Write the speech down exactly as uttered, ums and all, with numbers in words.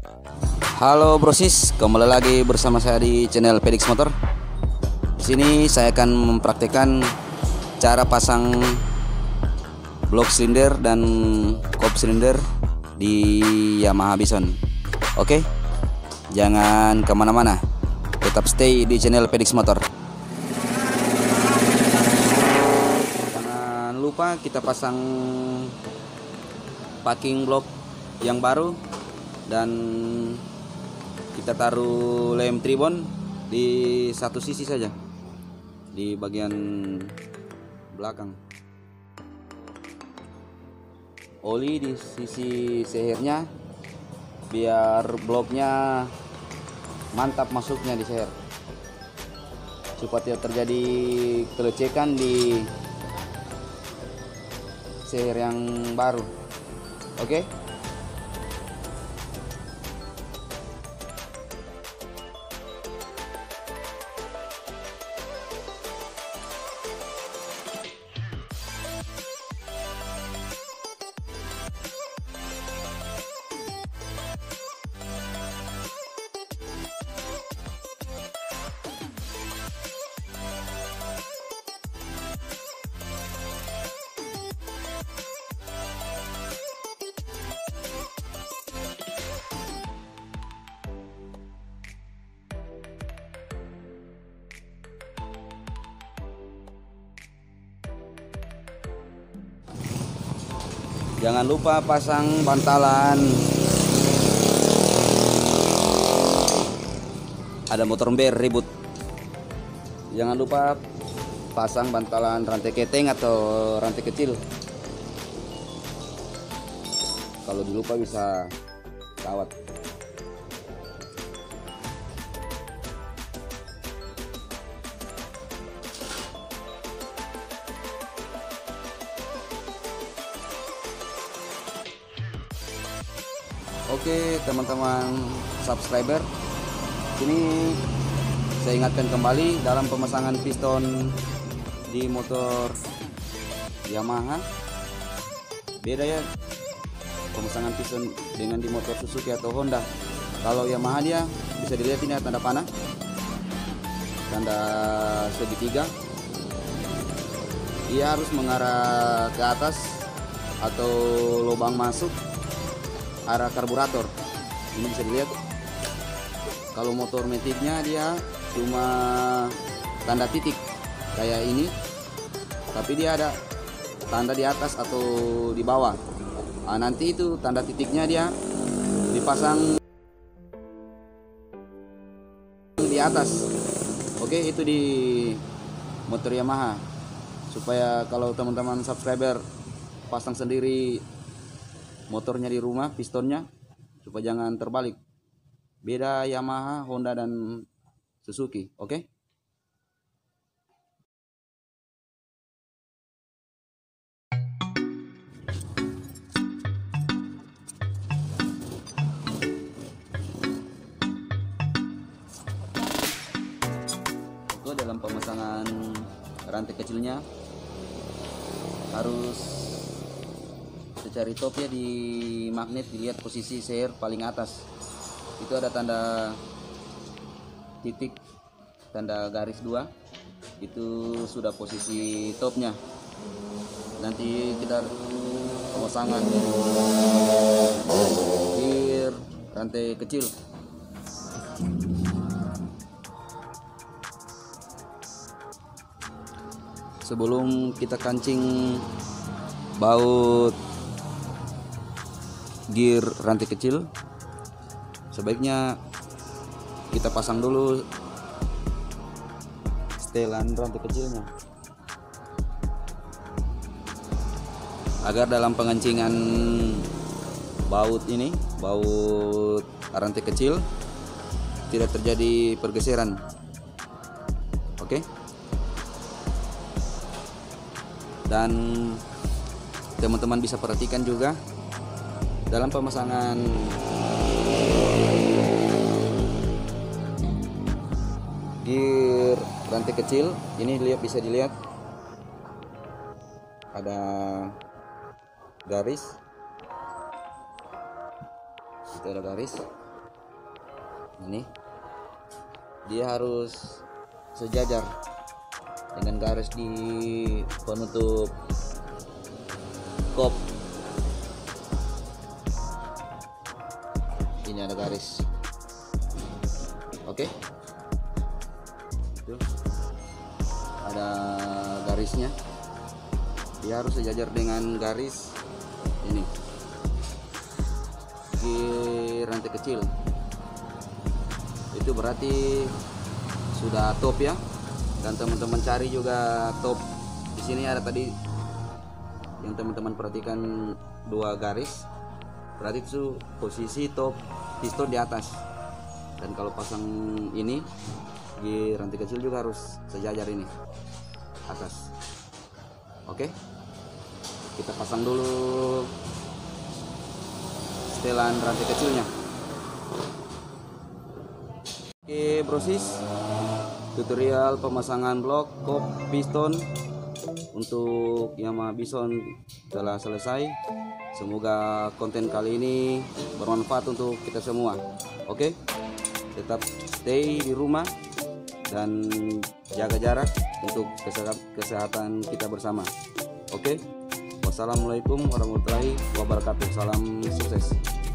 Halo brosis, kembali lagi bersama saya di channel Pedix Motor. Di sini saya akan mempraktikkan cara pasang blok silinder dan kop silinder di Yamaha Bison. Oke, jangan kemana-mana, tetap stay di channel Pedix Motor. Jangan lupa kita pasang packing blok yang baru dan kita taruh lem tribon di satu sisi saja, di bagian belakang. Oli di sisi sehernya biar bloknya mantap masuknya di seher, supaya tidak terjadi kelecekan di seher yang baru. Oke, jangan lupa pasang bantalan. Ada motor ember ribut, jangan lupa pasang bantalan rantai keteng atau rantai kecil. Kalau dilupa bisa kawat. Oke teman-teman subscriber, sini saya ingatkan kembali dalam pemasangan piston di motor Yamaha beda ya pemasangan piston dengan di motor Suzuki atau Honda. Kalau Yamaha dia bisa dilihat ini tanda panah, tanda segitiga, dia harus mengarah ke atas atau lubang masuk arah karburator. Ini bisa dilihat. Kalau motor metiknya dia cuma tanda titik kayak ini, tapi dia ada tanda di atas atau di bawah. Nah, nanti itu tanda titiknya dia dipasang di atas. Oke, itu di motor Yamaha, supaya kalau teman-teman subscriber pasang sendiri motornya di rumah, pistonnya, supaya jangan terbalik. Beda Yamaha, Honda dan Suzuki. Oke, itu dalam pemasangan rantai kecilnya harus cari top ya, di magnet dilihat posisi seher paling atas. Itu ada tanda titik, tanda garis dua, itu sudah posisi topnya. Nanti kita pemasangan gear rantai kecil. Sebelum kita kancing baut gear rantai kecil, sebaiknya kita pasang dulu setelan rantai kecilnya, agar dalam pengancingan baut ini, baut rantai kecil, tidak terjadi pergeseran. Oke, dan teman-teman bisa perhatikan juga dalam pemasangan gear rantai kecil ini, lihat, bisa dilihat ada garis, itu ada garis. Ini dia harus sejajar dengan garis di penutup kop. Ini ada garis. Oke, itu ada garisnya. Dia harus sejajar dengan garis ini di rantai kecil. Itu berarti sudah top ya. Dan teman-teman cari juga top. Di sini ada tadi yang teman-teman perhatikan dua garis. Berarti itu posisi top piston di atas. Dan kalau pasang ini di rantai kecil juga harus sejajar ini atas. Oke, kita pasang dulu setelan rantai kecilnya. Oke brosis, tutorial pemasangan blok kop piston untuk Yamaha Bison telah selesai. Semoga konten kali ini bermanfaat untuk kita semua. Oke, tetap stay di rumah dan jaga jarak untuk kesehatan kita bersama. Oke, wassalamualaikum warahmatullahi wabarakatuh. Salam sukses.